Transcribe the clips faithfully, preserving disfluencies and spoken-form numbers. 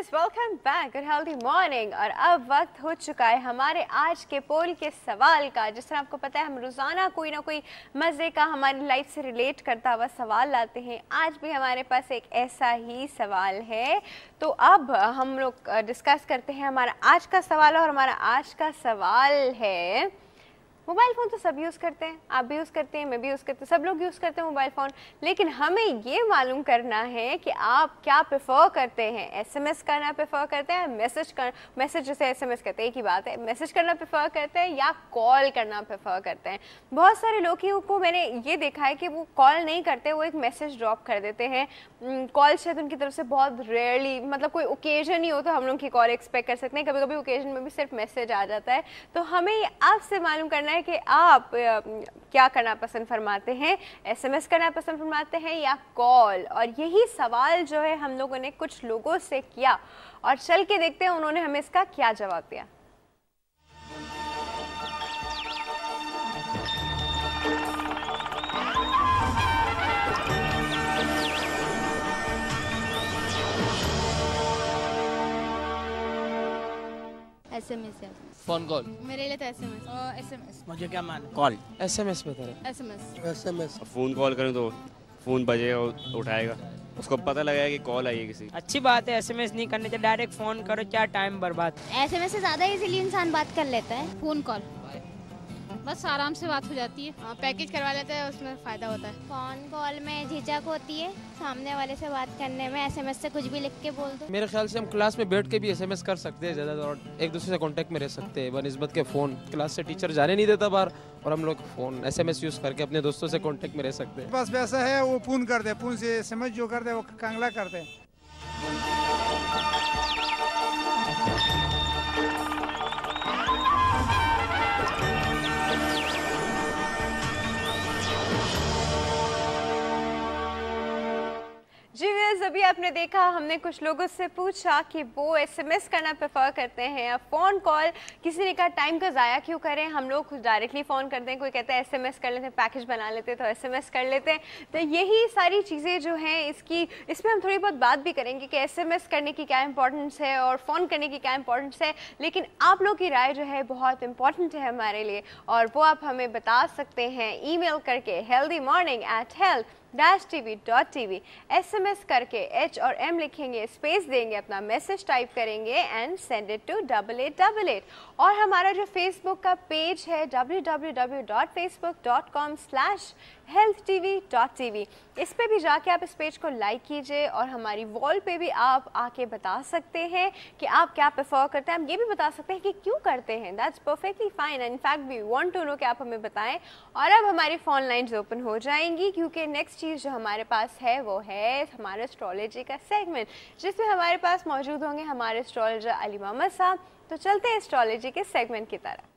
Viewers, welcome back, good healthy morning. और अब वक्त हो चुका है हमारे आज के पोल के सवाल का। जिस तरह आपको पता है, हम रोज़ाना कोई ना कोई मज़े का हमारी लाइफ से रिलेट करता हुआ सवाल लाते हैं। आज भी हमारे पास एक ऐसा ही सवाल है, तो अब हम लोग डिस्कस करते हैं हमारा आज का सवाल। और हमारा आज का सवाल है, मोबाइल फ़ोन तो सब यूज़ करते हैं, आप भी यूज़ करते हैं, मैं भी यूज़ करती हूँ, सब लोग यूज़ करते हैं मोबाइल फ़ोन। लेकिन हमें ये मालूम करना है कि आप क्या प्रेफर करते हैं, एसएमएस करना प्रेफर करते हैं, मैसेज कर मैसेज जैसे एसएमएस कहते हैं एक ही बात है, मैसेज करना प्रेफर करते हैं या कॉल करना प्रेफर करते हैं। बहुत सारे लोग को मैंने ये देखा है कि वो कॉल नहीं करते, वो एक मैसेज ड्रॉप कर देते हैं। कॉल शायद उनकी तरफ से बहुत रेयरली, मतलब कोई ओकेजन ही हो तो हम लोग की कॉल एक्सपेक्ट कर सकते हैं, कभी कभी ओकेजन में भी सिर्फ मैसेज आ जाता है। तो हमें आपसे मालूम करना है कि आप क्या करना पसंद फरमाते हैं, एसएमएस करना पसंद फरमाते हैं या कॉल। और यही सवाल जो है हम लोगों ने कुछ लोगों से किया और चल के देखते हैं उन्होंने हमें इसका क्या जवाब दिया। एसएमएस है। Phone call. मेरे लिए तो एसएमएस। एसएमएस। मुझे क्या मालूम। कॉल। एसएमएस बेहतर है। एसएमएस। एसएमएस। फ़ोन कॉल करूँ तो फ़ोन बजेगा, उठाएगा, उसको पता लगेगा कि कॉल आई है किसी। अच्छी बात है, एसएमएस नहीं करने चाहिए, डायरेक्ट फ़ोन करो, क्या टाइम बर्बाद। एसएमएस से ज़्यादा इजीली इंसान बात कर लेता है। फ़ोन कॉल बस आराम से बात हो जाती है। हाँ, पैकेज करवा लेते हैं, उसमें फ़ायदा होता है। फ़ोन कॉल में झिझक होती है सामने वाले से बात करने में, एसएमएस से कुछ भी लिख के बोल दो। मेरे ख्याल से हम क्लास में बैठ के भी एसएमएस कर सकते हैं ज़्यादा, और एक दूसरे से कांटेक्ट में रह सकते हैं बनिस्बत के फ़ोन। क्लास से टीचर जाने नहीं देता बाहर, और हम लोग फ़ोन एसएमएस यूज़ करके अपने दोस्तों से कांटेक्ट में रह सकते हैं। बस वैसा है, वो फोन कर दे, फोन से एसएमएस जो कर दे वो कांगला कर दे। जी व्यूअर्स, अभी आपने देखा, हमने कुछ लोगों से पूछा कि वो एसएमएस करना प्रेफर करते हैं या फ़ोन कॉल। किसी ने कहा टाइम का ज़ाया क्यों करें, हम लोग डायरेक्टली फ़ोन करते हैं, कोई कहता है एसएमएस कर लेते हैं, पैकेज बना लेते हैं तो एसएमएस कर लेते हैं। तो यही सारी चीज़ें जो हैं, इसकी इसमें हम थोड़ी बहुत बात भी करेंगे कि एसएमएस करने की क्या इंपॉर्टेंस है और फ़ोन करने की क्या इंपॉर्टेंस है। लेकिन आप लोग की राय जो है बहुत इंपॉर्टेंट है हमारे लिए, और वो आप हमें बता सकते हैं ई मेल करके healthy morning at health dash T V dot T V. S M S करके एच और एम लिखेंगे, स्पेस देंगे, अपना मैसेज टाइप करेंगे and send it to double eight double eight. और हमारा जो फेसबुक का पेज है W W W dot Facebook dot com slash health T V dot T V. इस पे भी जाके आप इस पेज को लाइक कीजिए, और हमारी वॉल पे भी आप आके बता सकते हैं कि आप क्या प्रेफर करते हैं। हम ये भी बता सकते हैं कि क्यों करते हैं, that's perfectly fine. In fact we want to know कि आप हमें बताएं। और अब हमारी फ़ोन लाइन्स ओपन हो जाएंगी, क्योंकि नेक्स्ट चीज़ जो हमारे पास है वो है हमारा एस्ट्रोलॉजी का सेगमेंट, जिसमें हमारे पास मौजूद होंगे हमारे एस्ट्रोलॉजर अली मोहम्मद साहब। तो चलते हैं एस्ट्रोलॉजी के सेगमेंट की तरफ।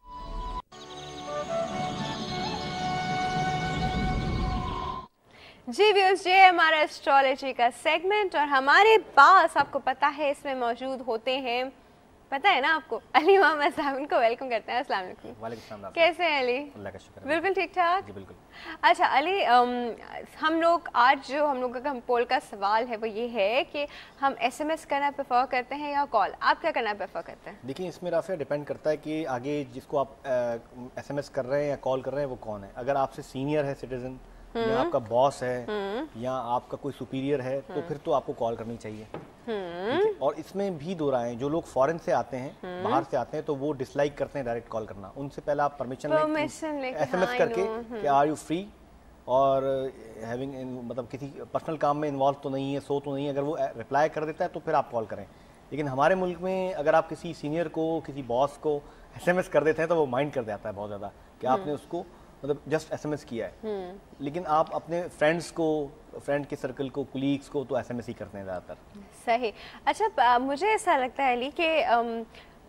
जी व्यूअर्स, ये हमारा एस्ट्रोलॉजी का सेगमेंट, और हमारे पास आपको पता है इसमें मौजूद होते हैं, पता है ना आपको, अली मोहम्मद साहब। उनको वेलकम करते हैं। अस्सलाम वालेकुम। वालेकुम सलाम। कैसे हैं अली? अल्लाह का शुक्र। बिल्कुल ठीक ठाक। जी बिल्कुल। अच्छा अली, अम, हम लोग आज जो हम लोगों का हम पोल का सवाल है वो ये है कि हम एसएमएस करना प्रेफर करते हैं या कॉल। आप क्या करना प्रेफर करते हैं? देखिए, इसमें राफिया डिपेंड करता है कि आगे जिसको आप एसएमएस कर रहे हैं या कॉल कर रहे हैं वो कौन है। अगर आपसे सीनियर है सिटीजन, या आपका बॉस है, या आपका कोई सुपीरियर है, तो फिर तो आपको कॉल करनी चाहिए। और इसमें भी दो राय हैं। जो लोग फॉरेन से आते हैं, बाहर से आते हैं, तो वो डिसलाइक करते हैं डायरेक्ट कॉल करना। उनसे पहले आप परमिशन लें, एसएमएस करके कि आर यू फ्री, और हैविंग मतलब किसी पर्सनल काम में इन्वॉल्व तो नहीं है, सो तो नहीं है। अगर वो रिप्लाई कर देता है तो फिर आप कॉल करें। लेकिन हमारे मुल्क में अगर आप किसी सीनियर को, किसी बॉस को एसएमएस कर देते हैं तो वो माइंड कर देता है बहुत ज़्यादा कि आपने उसको मतलब जस्ट एसएमएस किया है। लेकिन आप अपने फ्रेंड्स को, फ्रेंड के सर्कल को, कुलीग्स को तो एसएमएस ही करते हैं ज़्यादातर। सही। अच्छा, मुझे ऐसा लगता है अली कि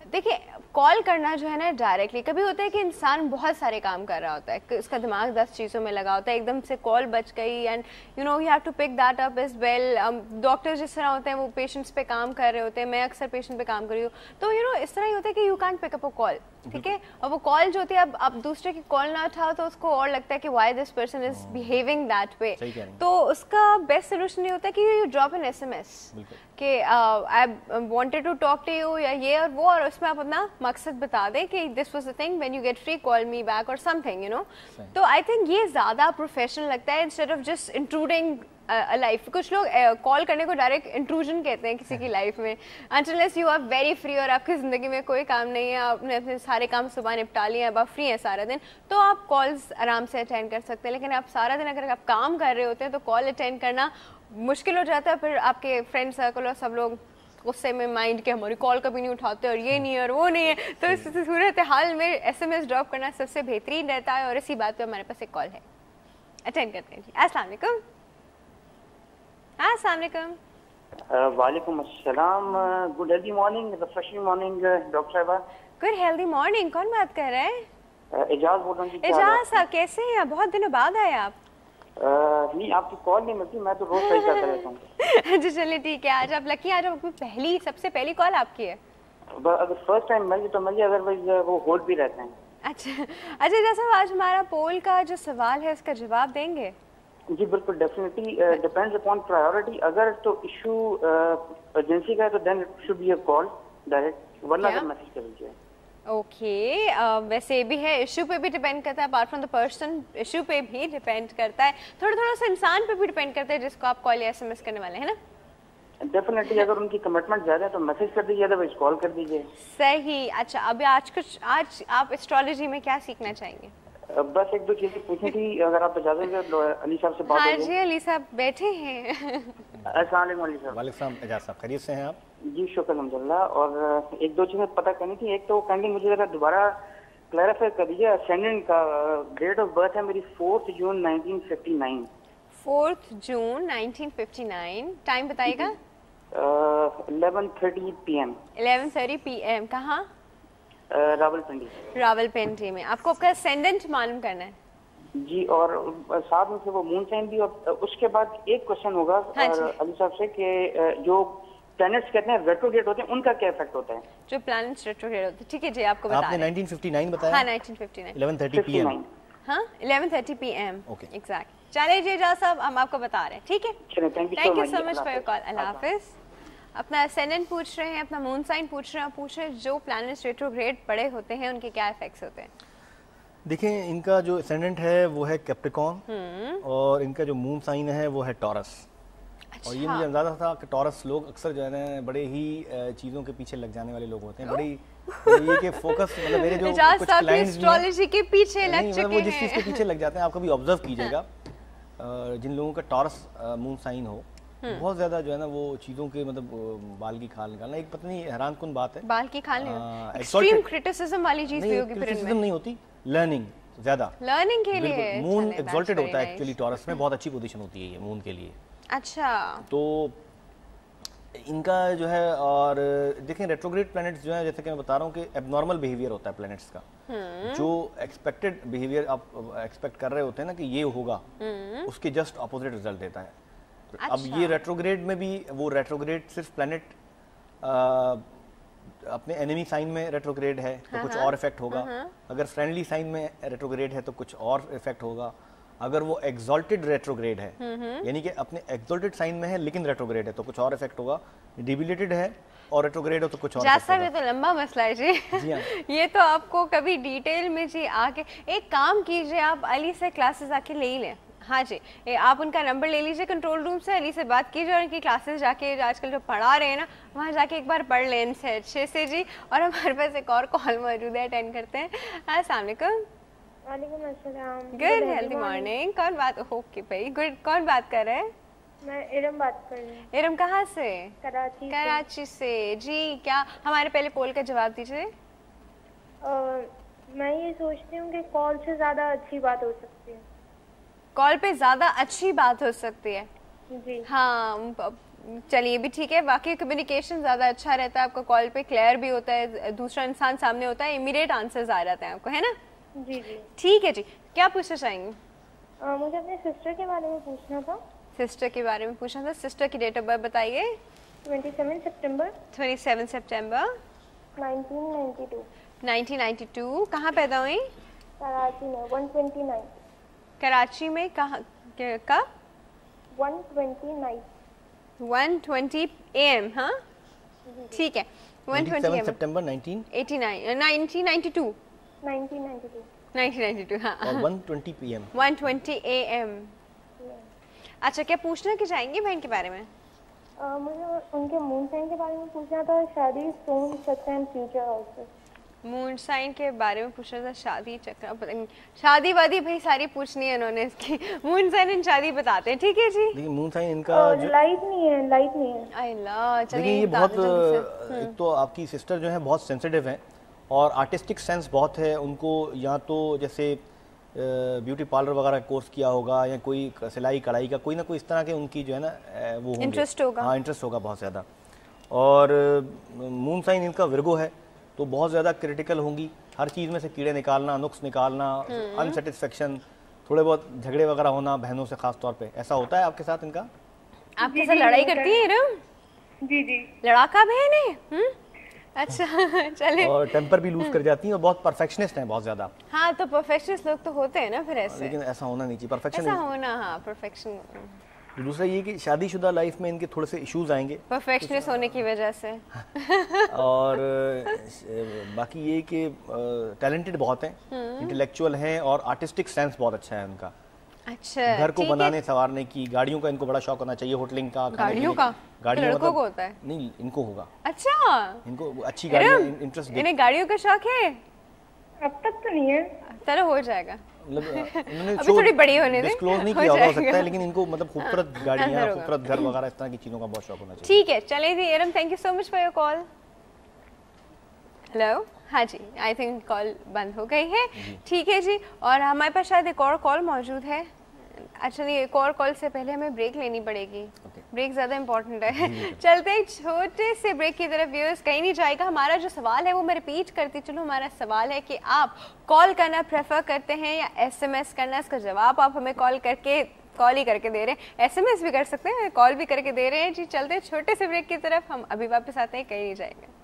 देखिए कॉल करना जो है ना डायरेक्टली, कभी होता है कि इंसान बहुत सारे काम कर रहा होता है, उसका दिमाग दस चीज़ों में लगा होता है, एकदम से कॉल बच गई and you know you have to pick that up as well. Doctors जिस तरह होते हैं वो पेशेंट्स पे काम कर रहे होते हैं, मैं अक्सर पेशेंट पे काम कर रही हूँ, तो यू नो इस तरह ही होता है कि you can't pick up a call, ठीक है। और वो कॉल जो होती है, अब आप दूसरे की कॉल ना उठाओ तो उसको और लगता है कि why this person is behaving that way, तो उसका बेस्ट सोल्यूशन ये होता है कि you drop an S M S कि I wanted to talk to you या ये और वो, और उसमें आप अपना मकसद बता दें कि this was the thing, when you get free call me back और समथिंग, यू नो। तो आई थिंक ये ज़्यादा प्रोफेशनल लगता है instead of just intruding life. कुछ लोग कॉल uh, करने को डायरेक्ट इंट्रूजन कहते हैं किसी की लाइफ में, until you are very free और आपकी ज़िंदगी में कोई काम नहीं है, आपने अपने सारे काम सुबह निपटा लिए, अब आप फ्री हैं सारा दिन, तो आप कॉल्स आराम से अटेंड कर सकते हैं। लेकिन आप सारा दिन अगर आप काम कर रहे होते हैं तो कॉल अटेंड करना मुश्किल हो जाता है, फिर आपके फ्रेंड सर्कल और सब लोग गुस्से में माइंड के हमारी कॉल कभी नहीं उठाते और ये नहीं है और वो नहीं है, तो इस सूरत हाल में एसएमएस ड्रॉप करना सबसे बेहतरीन रहता है। और इसी बात पे हमारे पास एक कॉल है, अटेंड करते हैं जी। अस्सलाम वालेकुम। अस्सलाम वालेकुम। वालेकुम अस्सलाम। Good healthy morning, refreshing morning doctor साहबा। गुड हेल्दी मॉर्निंग, कौन बात कर रहे हैं? एजाज बोल रहा हूँ। एजाज साहब कैसे हैं? बहुत दिनों बाद आए आप। Uh, नहीं आपकी कॉल नहीं मिलती, मैं तो रोज ट्राई करता रहता हूँ। अच्छा चलिए ठीक है, आज आप लकी, आज आपकी पहली सबसे पहली कॉल आपकी है। अगर फर्स्ट टाइम मिल तो मिल जाए, अदरवाइज वो होल्ड भी रहते हैं। अच्छा अच्छा जैसा आज हमारा पोल का जो सवाल है उसका जवाब देंगे? जी बिल्कुल, डेफिनेटली डिपेंड्स अपॉन प्रायोरिटी। अगर तो इशू एजेंसी का है तो then it should be a call direct, वरना फिर मैसेज कर दीजिए। ओके okay, uh, वैसे भी है, इशू पे भी डिपेंड करता है, apart from the person issue पे भी डिपेंड करता है, थोड़ा थोड़ा सा इंसान पे भी डिपेंड करता है जिसको आप कॉल या एसएमएस करने वाले हैं ना। डेफिनेटली अगर उनकी कमिटमेंट ज्यादा है तो मैसेज कर दीजिए, अदरवाइज कॉल कर दीजिए। सही। अच्छा अभी आज कुछ आज आप एस्ट्रोलॉजी में क्या सीखना चाहेंगे? बस एक दो चीजें पूछनी थी, अगर आप इजाजत दें तो अली साहब से बात हाँ जी अली साहब बैठे हैं। अस्सलाम वालेकुम अली साहब। वालेकुम सलाम एजाज साहब, खैरियत से हैं आप? जी शुक्र अल्हम्दुलिल्लाह। और एक दो चीजें पता करनी थी, एक तो काइंडली मुझे जरा दोबारा क्लैरिफाई कर दीजिए, असेंडेंट का डेट ऑफ बर्थ है मेरी fourth June nineteen fifty nine. Fourth June nineteen fifty nine, time बताइएगा? Eleven thirty P M. Eleven thirty P M. कहाँ? रावलपिंडी। रावलपिंडी में। आपको आपका असेंडेंट मालूम करना है जी, और साथ में से वो मून साइन भी। और उसके बाद एक क्वेश्चन होगा हाँ अली साहब से कि जो प्लैनेट्स कहते हैं रेट्रोग्रेड होते हैं, उनका क्या इफेक्ट होता है? जो प्लैनेट्स रेट्रोग्रेड होते हैं, ठीक है जी आपको बता आपने नाइनटीन फिफ्टी नाइन बताया? हाँ nineteen fifty nine, eleven thirty P M. हाँ eleven thirty P M okay exact. चलिए जी एजाज साहब हम आपको बता रहे हैं, ठीक है? Thank you so much for your call. अल्लाह हाफिज। अपना असेंडेंट पूछ रहे हैं, अपना मून साइन पूछ रहे हैं, पूछ रहे हैं जो प्लैनेट्स रेट्रोग्रेड पड़े होते हैं उनके क्या इफेक्ट्स होते हैं। देखिए इनका जो असेंडेंट है वो है कैप्रिकॉर्न और इनका जो मून साइन है वो है टॉरस। अच्छा। और ये मुझे अंदाजा था कि टॉरस लोग अक्सर जो है ना बड़े ही चीज़ों के पीछे लग जाने वाले लोग होते हैं, बड़ी ये कि फोकस मतलब मेरे जो कुछ क्लाइंट्स एस्ट्रोलॉजी के पीछे लग चुके हैं, वो जिस चीज़ के पीछे लग जाते हैं आप कभी ऑब्जर्व कीजिएगा, जिन लोगों का टॉरस मून साइन हो बहुत ज्यादा जो है ना वो चीजों के मतलब बाल की खाल निकालना एक पता नहीं हैरान कुन बात है। बाल की खाल नहीं, एक्सट्रीम क्रिटिसिज्म वाली चीज भी होगी फिर इनमें। क्रिटिसिज्म नहीं होती, लर्निंग ज्यादा, लर्निंग के लिए मून एक्सॉल्टेड होता है एक्चुअली टॉरस में, बहुत अच्छी पोजीशन होती है ये मून के लिए। अच्छा तो इनका जो है, और देखें रेट्रोग्रेड प्लैनेट्स जो है जैसे कि मैं बता रहा हूँ कि एबनॉर्मल बिहेवियर होता है प्लैनेट्स का, जो एक्सपेक्टेड बिहेवियर आप एक्सपेक्ट कर रहे होते हैं ना कि ये होगा, उसके जस्ट ऑपोजिट रिजल्ट देता है। अच्छा। अब ये रेट्रोग्रेड में भी वो रेट्रोग्रेड सिर्फ प्लैनेट अपने एनिमी साइन में रेट्रोग्रेड है तो कुछ और इफेक्ट होगा, अगर फ्रेंडली साइन में रेट्रोग्रेड है तो कुछ और इफेक्ट होगा, अगर वो एक्सॉल्टेड रेट्रोग्रेड है यानी कि अपने एक्सॉल्टेड साइन में है लेकिन रेट्रोग्रेड है तो कुछ और इफेक्ट होगा, डिबिलेटेड है और रेट्रोग्रेड हो तो कुछ और इफेक्ट होगा। ये तो लंबा मसला है जी, जी हाँ। ये तो आपको कभी डिटेल में जी आके एक काम कीजिए, आप अली से क्लासेस आके ले ही लें। हाँ जी, ए, आप उनका नंबर ले लीजिए कंट्रोल रूम से, अली से बात कीजिए और इनकी क्लासेस जाके आजकल जो पढ़ा रहे हैं ना वहाँ जाके एक बार पढ़ लें इनसे अच्छे से जी। और हमारे पास एक और कॉल मौजूद है, अटेंड करते हैं। अस्सलाम वालेकुम। वालेकुम अस्सलाम। Good healthy morning. कौन बात? ओके भाई गुड, कौन बात कर रहे हैं? मैं इरम बात कर रही हूँ। इरम कहाँ से? कराची। कराची से जी। क्या हमारे पहले पोल का जवाब दीजिए। मैं ये सोचती हूँ कि कॉल से ज़्यादा अच्छी बात हो सकती है। कॉल पे ज़्यादा अच्छी बात हो सकती है जी। हाँ चलिए भी ठीक है, बाकी कम्युनिकेशन ज़्यादा अच्छा रहता है, आपका कॉल पे क्लियर भी होता है, दूसरा इंसान सामने होता है, इमीडिएट आंसर्स आ जाते हैं आपको, है ना? जी जी ठीक है जी, क्या पूछना चाहेंगे? आ, मुझे अपने सिस्टर के बारे में पूछना था। सिस्टर के बारे में पूछना था। सिस्टर की डेट ऑफ बर्थ बताइए। सत्ताईस सितंबर सत्ताईस सितंबर उन्नीस सौ बानवे। Nineteen ninety two. कहाँ पैदा हुई? कराची में। एक सौ उनतीस। कराची में कहाँ? कब? एक सौ उनतीस वन ट्वेंटी ए एम। हाँ ठीक है। वन ट्वेंटी ए एम सितंबर nineteen eighty nine nineteen ninety two nineteen ninety two nineteen ninety two. हाँ और one twenty P M one twenty A M. अच्छा, क्या पूछना क्या चाहेंगे बहन के बारे में? आ, मुझे उनके मून साइन के बारे में पूछना था। शादी, स्टोन, चक्र and future also. Moon sign के बारे में पूछना था। शादी, चक्र, पता नहीं, शादी वादी भाई सारी पूछनी है इन्होंने इसकी। मून साइन एंड शादी बताते हैं, ठीक है जी। देखिए मून साइन इनका जो लाइट नहीं है, लाइट नहीं है। अल्लाह, चलिए देखिए ये बहुत, एक तो आपकी सिस्टर जो है बहुत सेंसिटिव हैं और आर्टिस्टिक सेंस बहुत है उनको। या तो जैसे ब्यूटी पार्लर वगैरह का कोर्स किया होगा या कोई सिलाई कढ़ाई का कोई ना कोई इस तरह के उनकी जो है ना वो इंटरेस्ट होगा। हाँ इंटरेस्ट होगा बहुत ज़्यादा। और मून साइन इनका विर्गो है तो बहुत ज़्यादा क्रिटिकल होंगी, हर चीज़ में से कीड़े निकालना, नुक्स निकालना, अनसेटिस्फेक्शन, थोड़े बहुत झगड़े वगैरह होना बहनों से खास तौर पे। ऐसा होता है आपके साथ इनका? आपके साथ लड़ाई करती है इरम? जी जी। लड़ाका बहन है। अच्छा चले। और टेम्पर भी लूज कर जाती हैं और बहुत परफेक्शनिस्ट हैं बहुत ज़्यादा। हाँ तो परफेक्शनिस्ट लोग तो होते हैं ना फिर ऐसे। लेकिन ऐसा होना नहीं चाहिए, परफेक्शन ऐसा होना। हाँ परफेक्शन। दूसरा ये कि शादीशुदा लाइफ में इनके थोड़े से इश्यूज आएंगे परफेक्शनिस्ट होने की वजह से। और बाकी ये कि टैलेंटेड बहुत हैं, इंटेलेक्चुअल हैं और आर्टिस्टिक सेंस बहुत अच्छा है उनका। अच्छा, घर को बनाने संवारने की, गाड़ियों का इनको बड़ा शौक होना चाहिए, होटलिंग का। गाड़ियों का? गाड़ियों लड़कों मतलब, को होता है? नहीं इनको होगा। अच्छा, इनको अच्छी गाड़ियाँ इंटरेस्ट। इन्हें गाड़ियों का शौक है? अब तक तो नहीं है, चलो हो जाएगा। मतलब अभी थोड़ी बड़ी होने दे, डिस्क्लोज नहीं किया हो सकता है, लेकिन इनको मतलब खूबसूरत गाड़ियाँ, खूबसूरत घर वगैरह इस तरह की चीजों का बहुत शौक होना चाहिए। ठीक है, चले जी एरम, thank you so much for your call. Hello, हाँ जी, आई थिंक कॉल बंद हो गई है। ठीक है जी, और हमारे पास शायद एक और कॉल मौजूद है। अच्छा नहीं, एक और कॉल से पहले हमें ब्रेक लेनी पड़ेगी। okay. ब्रेक ज़्यादा इंपॉर्टेंट है। चलते एक छोटे से ब्रेक की तरफ। व्यूअर्स कहीं नहीं जाएगा। हमारा जो सवाल है वो मैं रिपीट करती चलूँ। हमारा सवाल है कि आप कॉल करना प्रेफर करते हैं या एसएमएस करना? इसका जवाब आप हमें कॉल करके कॉल ही करके दे रहे हैं, एसएमएस भी कर सकते हैं, कॉल भी करके दे रहे हैं जी। चलते छोटे से ब्रेक की तरफ, हम अभी वापस आते हैं, कहीं नहीं जाएगा।